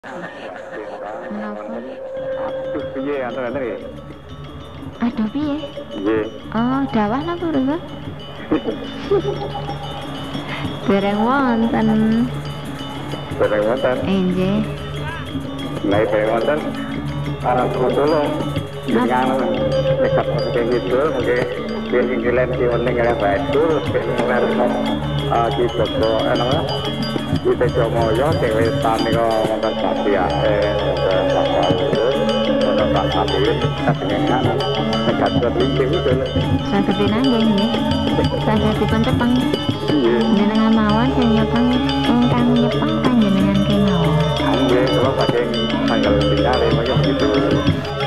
Menapa? Aduh piye antar-antar ya? Aduh piye? Nggih. Oh, dawah napa lho? Dereng wonten. Bareng wonten. Nggih. Lah bareng wonten arep tulung. Dengan dekat mungkin gitu, mungkin biar inggilan si oning yang batu, biar di toko, di toko moyo, dewe tani kau nonton sapi ya, pasal itu, nonton sapi itu, katanya dekat berlincah itu. Saged pinanggih nggih. Saged dipun tepang. Jenengan mawon sing nyepeng ingkang nyepeng panjenengan kemawon. Nggih, kalau pakai tanggal tinggal, makanya begitu.